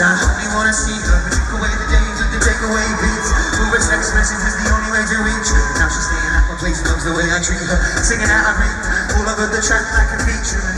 I only wanna see her. We drink away the days with the takeaway beats. Move her text message is the only way to reach. Now she's staying at my place, loves the way I treat her. Singing out of me, all over the track like a feature.